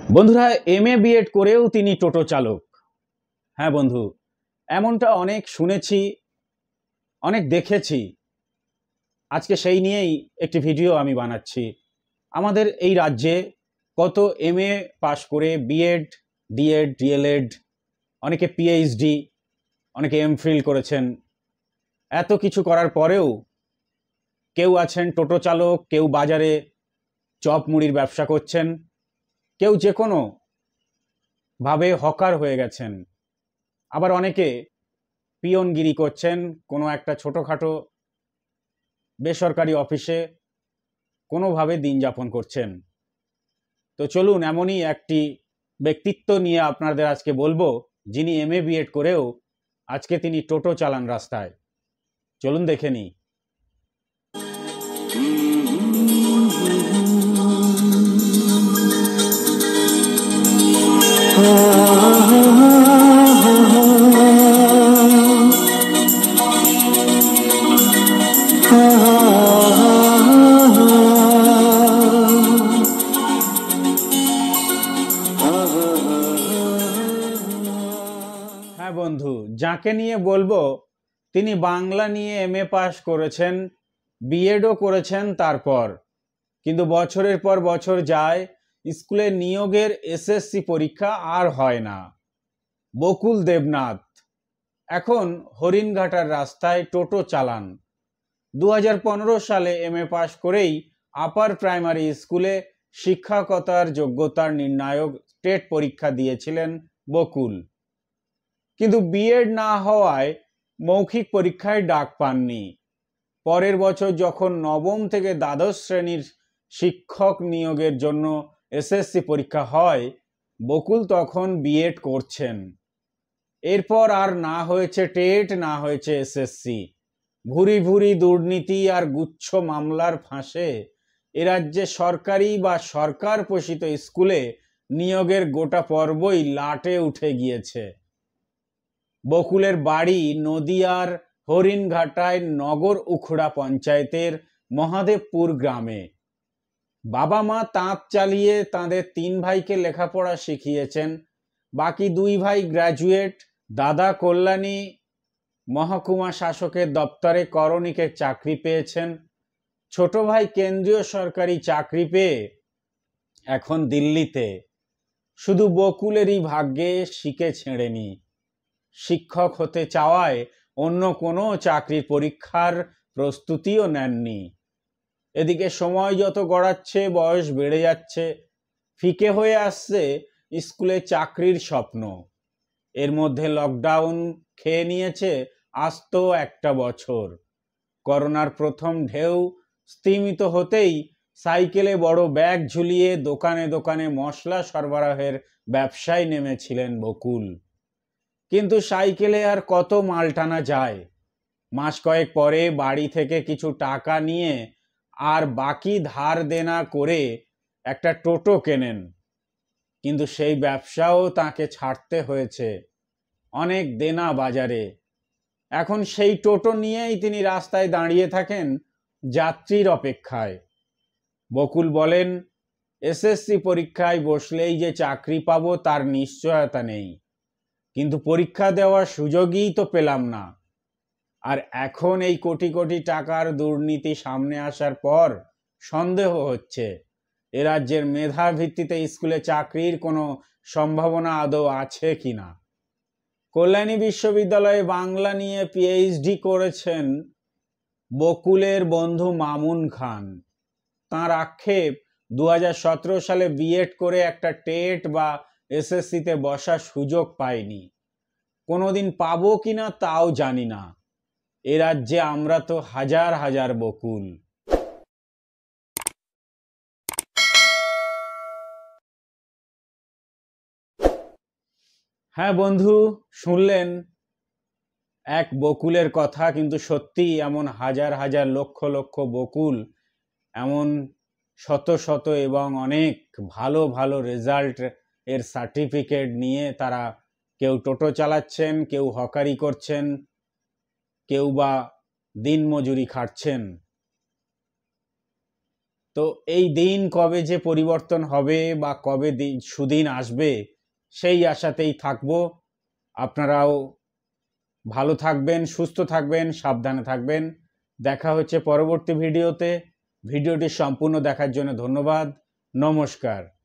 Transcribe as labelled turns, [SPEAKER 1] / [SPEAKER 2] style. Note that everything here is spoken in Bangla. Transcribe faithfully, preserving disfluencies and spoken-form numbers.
[SPEAKER 1] বন্ধুরা, এম এ বিএড করেও তিনি টোটো চালক। হ্যাঁ বন্ধু, এমনটা অনেক শুনেছি, অনেক দেখেছি। আজকে সেই নিয়েই একটি ভিডিও আমি বানাচ্ছি। আমাদের এই রাজ্যে কত এম এ পাশ করে বিএড, ডিএড, ডিএলএড, অনেকে পিএইচডি, অনেকে এমফিল করেছেন। এত কিছু করার পরেও কেউ আছেন টোটো চালক, কেউ বাজারে চপ মুড়ির ব্যবসা করছেন, কেউ যে কোনো ভাবে হকার হয়ে গেছেন, আবার অনেকে পিয়নগিরি করছেন কোনো একটা ছোটোখাটো বেসরকারি অফিসে, কোনোভাবে দিন যাপন করছেন। তো চলুন এমনই একটি ব্যক্তিত্ব নিয়ে আপনাদের আজকে বলবো, যিনি এম এ বিএড করেও আজকে তিনি টোটো চালান রাস্তায়। চলুন দেখে নিই। হ্যাঁ বন্ধু, যাকে নিয়ে বলবো তিনি বাংলা নিয়ে এম এ পাস করেছেন, বিএডও করেছেন, তারপর কিন্তু বছরের পর বছর যায়, স্কুলে নিয়োগের এসএসসি পরীক্ষা আর হয় না। বকুল দেবনাথ এখন হরিণঘাটার রাস্তায় টোটো চালান। দু হাজার পনেরো সালে এম এ পাস করেই আপার প্রাইমারি স্কুলে শিক্ষকতার যোগ্যতার নির্ণায়ক টেট পরীক্ষা দিয়েছিলেন বকুল, কিন্তু বিএড না হওয়ায় মৌখিক পরীক্ষায় ডাক পাননি। পরের বছর যখন নবম থেকে দ্বাদশ শ্রেণীর শিক্ষক নিয়োগের জন্য এসএসসি পরীক্ষা হয়, বকুল তখন বিএড করছেন। এরপর আর না হয়েছে টেট, না হয়েছে এসএসসি। ভুরি ভুরি দুর্নীতি আর গুচ্ছ মামলার ফাঁসে এ রাজ্যে সরকারি বা সরকার পোষিত স্কুলে নিয়োগের গোটা পর্বই লাটে উঠে গিয়েছে। বকুলের বাড়ি নদিয়ার হরিণঘাটায় নগর উখড়া পঞ্চায়েতের মহাদেবপুর গ্রামে। বাবা মা তাঁত চালিয়ে তাঁদের তিন ভাইকে লেখাপড়া শিখিয়েছেন। বাকি দুই ভাই গ্র্যাজুয়েট। দাদা কল্যাণী মহকুমা শাসকের দপ্তরে করণিকের চাকরি পেয়েছেন। ছোট ভাই কেন্দ্রীয় সরকারি চাকরি পেয়ে এখন দিল্লিতে। শুধু বকুলেরই ভাগ্যে শিকে ছেড়েনি। শিক্ষক হতে চাওয়ায় অন্য কোনো চাকরির পরীক্ষার প্রস্তুতিও নেননি। এদিকে সময় যত গড়াচ্ছে, বয়স বেড়ে যাচ্ছে, ফিকে হয়ে আসছে স্কুলে চাকরির স্বপ্ন। এর মধ্যে লকডাউন খেয়ে নিয়েছে আস্ত একটা বছর। করোনার প্রথম ঢেউ স্তিমিত হতেই সাইকেলে বড় ব্যাগ ঝুলিয়ে দোকানে দোকানে মশলা সরবরাহের ব্যবসায় নেমেছিলেন বকুল। কিন্তু সাইকেলে আর কত মাল টানা যায়? মাস কয়েক পরে বাড়ি থেকে কিছু টাকা নিয়ে আর বাকি ধার দেনা করে একটা টোটো কেনেন, কিন্তু সেই ব্যবসাও তাকে ছাড়তে হয়েছে। অনেক দেনা বাজারে। এখন সেই টোটো নিয়েই তিনি রাস্তায় দাঁড়িয়ে থাকেন যাত্রীর অপেক্ষায়। বকুল বলেন, এসএসসি পরীক্ষায় বসলেই যে চাকরি পাবো তার নিশ্চয়তা নেই, কিন্তু পরীক্ষা দেওয়ার সুযোগই তো পেলাম না। আর এখন এই কোটি কোটি টাকার দুর্নীতি সামনে আসার পর সন্দেহ হচ্ছে এ রাজ্যের মেধা ভিত্তিতে স্কুলে চাকরির কোনো সম্ভাবনা আদৌ আছে কিনা। কল্যাণী বিশ্ববিদ্যালয়ে বাংলা নিয়ে পিএইচডি করেছেন বকুলের বন্ধু মামুন খান। তাঁর আক্ষেপ, দু হাজার সতেরো সালে বিএড করে একটা টেট বা এসএসসিতে বসার সুযোগ পাইনি। কোনোদিন পাবো কিনা তাও জানি না। এ রাজ্যে আমরা তো হাজার হাজার বকুল। হ্যাঁ বন্ধু, শুনলেন এক বকুলের কথা, কিন্তু সত্যি এমন হাজার হাজার লক্ষ লক্ষ বকুল, এমন শত শত এবং অনেক ভালো ভালো রেজাল্ট এর সার্টিফিকেট নিয়ে তারা কেউ টোটো চালাচ্ছেন, কেউ হকারি করছেন, কেউ বা দিনমজুরি খাটছেন। তো এই দিন কবে যে পরিবর্তন হবে বা কবে দিন সুদিন আসবে সেই আশাতেই থাকবো। আপনারাও ভালো থাকবেন, সুস্থ থাকবেন, সাবধানে থাকবেন। দেখা হচ্ছে পরবর্তী ভিডিওতে। ভিডিওটি সম্পূর্ণ দেখার জন্য ধন্যবাদ। নমস্কার।